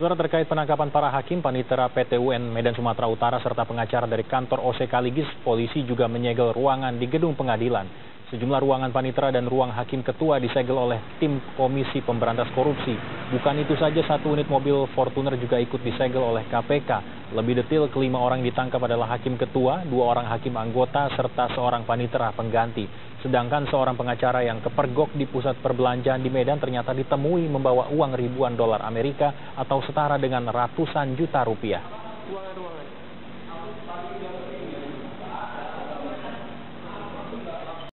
Saudara, terkait penangkapan para hakim, panitera PT UN Medan Sumatera Utara serta pengacara dari kantor OC Kaligis, polisi juga menyegel ruangan di gedung pengadilan. Sejumlah ruangan panitera dan ruang hakim ketua disegel oleh tim Komisi Pemberantas Korupsi. Bukan itu saja, satu unit mobil Fortuner juga ikut disegel oleh KPK. Lebih detail, kelima orang ditangkap adalah hakim ketua, 2 orang hakim anggota, serta seorang panitera pengganti. Sedangkan seorang pengacara yang kepergok di pusat perbelanjaan di Medan ternyata ditemui membawa uang ribuan dolar Amerika atau setara dengan ratusan juta rupiah.